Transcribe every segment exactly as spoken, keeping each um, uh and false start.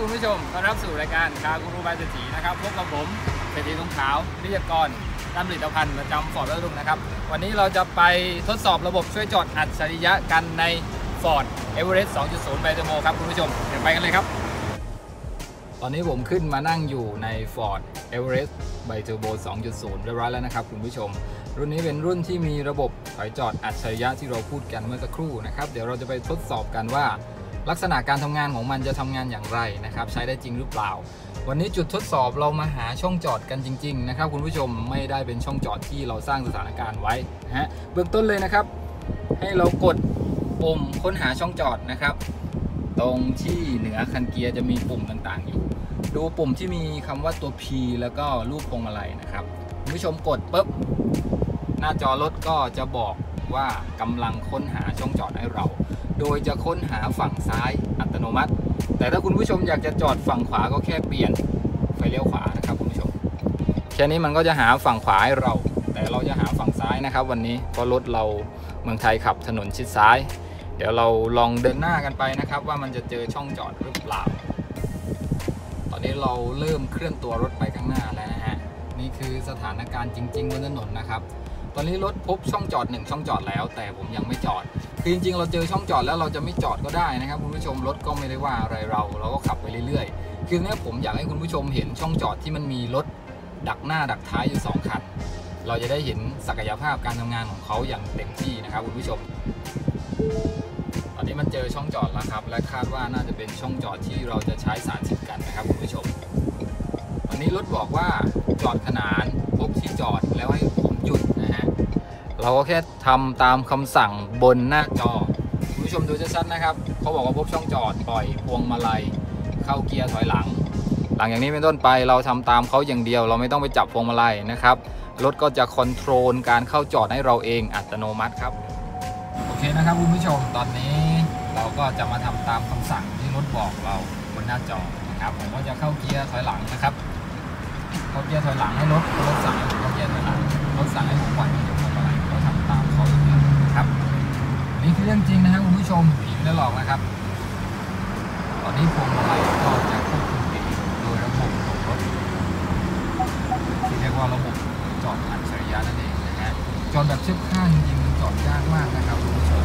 คุณผู้ชมต้อนรับสู่รายการคากูรูบายเศรษฐีนะครับพบกับผมเศรษฐีทองขาววิทยากรด้านผลิตภัณฑ์ประจำฟอร์ดและรุ่งนะครับวันนี้เราจะไปทดสอบระบบช่วยจอดอัจฉริยะกันใน Ford Everest สองจุดศูนย์ ไบเทอร์โบครับคุณผู้ชมเดี๋ยวไปกันเลยครับตอนนี้ผมขึ้นมานั่งอยู่ใน Ford Everest ไบเทอร์โบ สองจุดศูนย์ เรียบร้อยแล้วนะครับคุณผู้ชมรุ่นนี้เป็นรุ่นที่มีระบบถอยจอดอัจฉริยะที่เราพูดกันเมื่อสักครู่นะครับเดี๋ยวเราจะไปทดสอบกันว่าลักษณะการทำงานของมันจะทำงานอย่างไรนะครับใช้ได้จริงหรือเปล่าวันนี้จุดทดสอบเรามาหาช่องจอดกันจริงๆนะครับคุณผู้ชมไม่ได้เป็นช่องจอดที่เราสร้างสถานการณ์ไว้นะฮะเบื้องต้นเลยนะครับให้เรากดปุ่มค้นหาช่องจอดนะครับตรงที่เหนือคันเกียร์จะมีปุ่มต่างๆอยู่ดูปุ่มที่มีคำว่าตัว P แล้วก็รูปพวงมาลัยนะครับคุณผู้ชมกดปุ๊บหน้าจอรถก็จะบอกว่ากำลังค้นหาช่องจอดให้เราโดยจะค้นหาฝั่งซ้ายอัตโนมัติแต่ถ้าคุณผู้ชมอยากจะจอดฝั่งขวาก็แค่เปลี่ยนไฟเลี้ยวขวานะครับคุณผู้ชมแค่นี้มันก็จะหาฝั่งขวาให้เราแต่เราจะหาฝั่งซ้ายนะครับวันนี้เพราะรถเราเมืองไทยขับถนนชิดซ้ายเดี๋ยวเราลองเดินหน้ากันไปนะครับว่ามันจะเจอช่องจอดหรือเปล่าตอนนี้เราเริ่มเคลื่อนตัวรถไปข้างหน้าแล้วนะฮะนี่คือสถานการณ์จริงๆบนถนนนะครับตอนนี้รถพบช่องจอดหนึ่งช่องจอดแล้วแต่ผมยังไม่จอดคือจริงๆเราเจอช่องจอดแล้วเราจะไม่จอดก็ได้นะครับคุณผู้ชมรถก็ไม่ได้ว่าอะไรเราเราก็ขับไปเรื่อยๆคือเนี้ยผมอยากให้คุณผู้ชมเห็นช่องจอดที่มันมีรถดักหน้าดักท้ายอยู่สองคันเราจะได้เห็นศักยภาพการทำงานของเขาอย่างเต็มที่นะครับคุณผู้ชมตอนนี้มันเจอช่องจอดแล้วครับและคาดว่าน่าจะเป็นช่องจอดที่เราจะใช้สาธิตกันนะครับคุณผู้ชมตอนนี้รถบอกว่าจอดขนานพบที่จอดแล้วให้ผมหยุดนะฮะเราก็แค่ทำตามคำสั่งบนหน้าจอคุณผู้ชมดูชัดๆนะครับเขาบอกว่าพบช่องจอดปล่อยพวงมาลัยเข้าเกียร์ถอยหลังหลังจากนี้เป็นต้นไปเราทำตามเขาอย่างเดียวเราไม่ต้องไปจับพวงมาลัยนะครับรถก็จะคอนโทรลการเข้าจอดให้เราเองอัตโนมัติครับโอเคนะครับคุณผู้ชมตอนนี้เราก็จะมาทำตามคำสั่งที่รถบอกเราบนหน้าจอนะครับผมก็จะเข้าเกียร์ถอยหลังนะครับเข้าเกียร์ถอยหลังให้รถรถสั่งให้ผมเข้าเกียร์ถอยหลังรถสั่งให้ผมปล่อยพวงมาลัยก็ทำตามเขาอย่างเดียวนะครับนี่คือเรื่องจริงนะครับคุณผู้ชมผีไม่ได้หลอกนะครับตอนนี้พวงมาลัยก็จะควบคุมเองโดยระบบของรถที่เรียกว่าระบบจอดอัจฉริยะนั่นเองนะฮะจอดแบบเชือกข้างจริงๆจอดยากมากนะครับคุณผู้ชม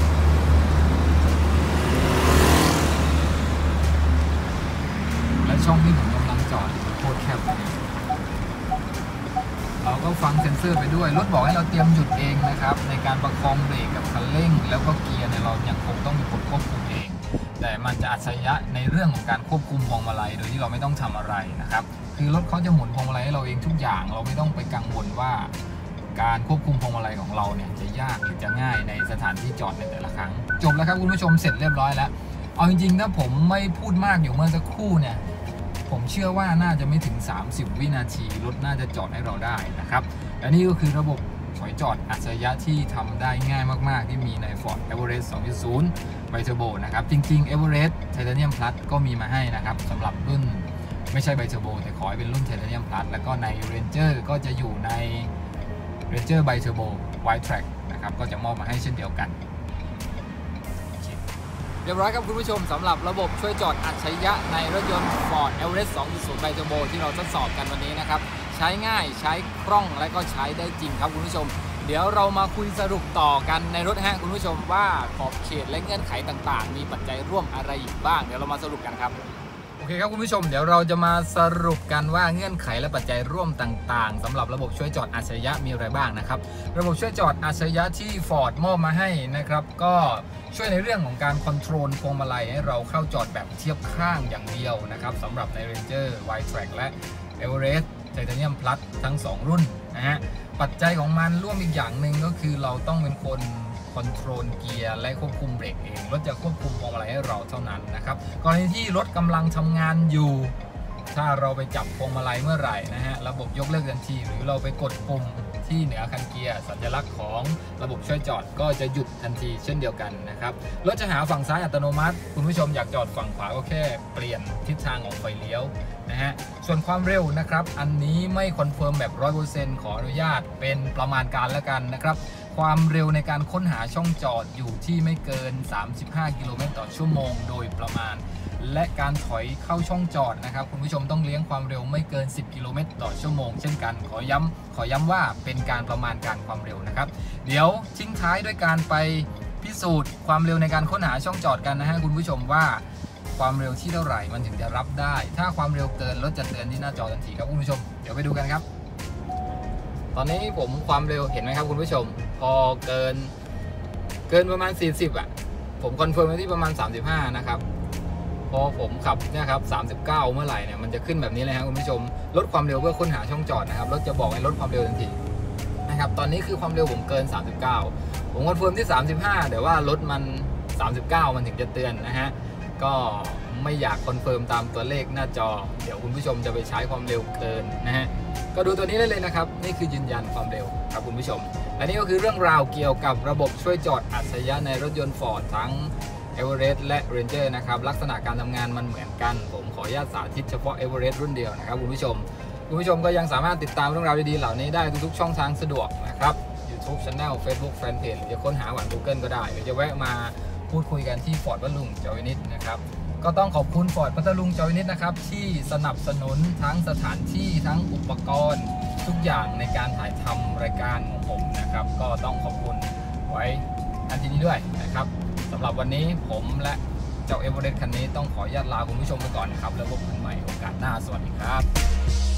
และช่องที่ผมกำลังจอดโคตรแคบเลยเราก็ฟังเซ็นเซอร์ไปด้วยรถบอกให้เราเตรียมหยุดเองนะครับในการประคองเบรกกับคันเร่งแล้วก็เกียร์เนี่ยเรายังคงต้องมีคนควบคุมเองแต่มันจะอัจฉริยะในเรื่องของการควบคุมพวงมาลัยโดยที่เราไม่ต้องทำอะไรนะครับคือรถเขาจะหมุนพวงมาลัยให้เราเองทุกอย่างเราไม่ต้องไปกังวลว่าการควบคุมพวงมาลัยของเราเนี่ยจะยากหรือจะง่ายในสถานที่จอดในแต่ละครั้งจบแล้วครับคุณผู้ชมเสร็จเรียบร้อยแล้วเอาจริงๆถ้าผมไม่พูดมากอยู่เมื่อสักครู่เนี่ยผมเชื่อว่าน่าจะไม่ถึงสามสิบวินาทีรถน่าจะจอดให้เราได้นะครับและนี่ก็คือระบบถอยจอดอัจฉริยะที่ทำได้ง่ายมากๆที่มีใน Ford Everest สองจุดศูนย์ ไบเทอร์โบนะครับจริงๆ Everest Titanium Plus ก็มีมาให้นะครับสำหรับรุ่นไม่ใช่ไบเทอร์โบแต่ขอให้เป็นรุ่น Titanium Plus แล้วก็ใน Ranger ก็จะอยู่ใน Ranger ไบเทอร์โบ Wide Track นะครับก็จะมอบมาให้เช่นเดียวกันเรียบร้อยครับคุณผู้ชมสำหรับระบบช่วยจอดอัจฉริยะในรถยนต์ Ford Everest สองจุดศูนย์ ไบเทอร์โบที่เราทดสอบกันวันนี้นะครับใช้ง่ายใช้คล่องและก็ใช้ได้จริงครับคุณผู้ชมเดี๋ยวเรามาคุยสรุปต่อกันในรถฮะคุณผู้ชมว่าขอบเขตและเงื่อนไขต่างๆมีปัจจัยร่วมอะไรอีกบ้างเดี๋ยวเรามาสรุปกันครับโอเคครับคุณผู้ชมเดี๋ยวเราจะมาสรุปกันว่าเงื่อนไขและปัจจัยร่วมต่างๆสำหรับระบบช่วยจอดอัจฉริยะมีอะไรบ้างนะครับระบบช่วยจอดอัจฉริยะที่ Ford มอบมาให้นะครับก็ช่วยในเรื่องของการคอนโทรลพวงมาลัยให้เราเข้าจอดแบบเทียบข้างอย่างเดียวนะครับสำหรับใน Ranger Wide Track และ Everest Titanium Plus ทั้งสองรุ่นนะฮะปัจจัยของมันร่วมอีกอย่างหนึ่งก็คือเราต้องเป็นคนคอนโทรลเกียร์และควบคุมเบรกเองรถจะควบคุมพวงมาลัยให้เราเท่านั้นนะครับกรณีที่รถกำลังทำงานอยู่ถ้าเราไปจับพวงมาลัยเมื่อไหร่นะฮะระบบยกเลิกทันทีหรือเราไปกดปุ่มที่เหนือคันเกียร์สัญลักษณ์ของระบบช่วยจอดก็จะหยุดทันทีเช่นเดียวกันนะครับรถจะหาฝั่งซ้ายอัตโนมัติคุณผู้ชมอยากจอดฝั่งขวาก็แค่เปลี่ยนทิศทางของไฟเลี้ยวนะฮะส่วนความเร็วนะครับอันนี้ไม่คอนเฟิร์มแบบ ร้อยเปอร์เซ็นต์ ขออนุญาตเป็นประมาณการแล้วกันนะครับความเร็วในการค้นหาช่องจอดอยู่ที่ไม่เกินสามสิบห้ากิโลเมตรต่อชั่วโมงโดยประมาณและการถอยเข้าช่องจอดนะครับคุณผู้ชมต้องเลี้ยงความเร็วไม่เกินสิบกิโลเมตรต่อชั่วโมงเช่นกันขอย้ำขอย้ำว่าเป็นการประมาณการความเร็วนะครับเดี๋ยวทิ้งท้ายด้วยการไปพิสูจน์ความเร็วในการค้นหาช่องจอดกันนะฮะคุณผู้ชมว่าความเร็วที่เท่าไหร่มันถึงจะรับได้ถ้าความเร็วเกินรถจะเตือนที่หน้าจอทันทีครับคุณผู้ชมเดี๋ยวไปดูกันครับตอนนี้ผมความเร็วเห็นไหมครับคุณผู้ชมพอเกินเกินประมาณสี่สิบอ่ะผมคอนเฟิร์มไว้ที่ประมาณสามสิบห้านะครับพอผมขับเนี่ยครับสามสิบเก้าเมื่อไหร่เนี่ยมันจะขึ้นแบบนี้เลยครับคุณผู้ชมลดความเร็วเพื่อค้นหาช่องจอดนะครับรถจะบอกให้ลดความเร็วทันทีนะครับตอนนี้คือความเร็วผมเกินสามสิบเก้าผมคอนเฟิร์มที่สามสิบห้าแต่ว่ารถมันสามสิบเก้ามันถึงจะเตือนนะฮะก็ไม่อยากคอนเฟิร์มตามตัวเลขหน้าจอเดี๋ยวคุณผู้ชมจะไปใช้ความเร็วเกินนะฮะก็ดูตัวนี้ได้เลยนะครับนี่คือยืนยันความเร็วครับคุณผู้ชมและนี่ก็คือเรื่องราวเกี่ยวกับระบบช่วยจอดอัจฉริยะในรถยนต์ Ford ทั้ง Everest และ Ranger นะครับลักษณะการทำงานมันเหมือนกันผมขออนุญาตสาธิตเฉพาะ Everest รุ่นเดียวนะครับคุณผู้ชมคุณผู้ชมก็ยังสามารถติดตามเรื่องราวดีๆเหล่านี้ได้ทุกๆช่องทางสะดวกนะครับ YouTube Channel Facebook Fanpage หรือจะค้นหาหวาน Google ก็ได้หรือจะแวะมาพูดคุยกันที่ Ford พัทลุงจอยนิดนะครับก็ต้องขอบคุณ Ford พัทลุงจอยนิดนะครับที่สนับสนุนทั้งสถานที่ทั้งอุปกรณ์ทุกอย่างในการถ่ายทำรายการของผมนะครับก็ต้องขอบคุณไว้ทันทีนี้ด้วยนะครับสำหรับวันนี้ผมและเจ้า Everest คันนี้ต้องขออนุญาตลาคุณผู้ชมไปก่อนนะครับแล้วพบกันใหม่โอกาสหน้าสวัสดีครับ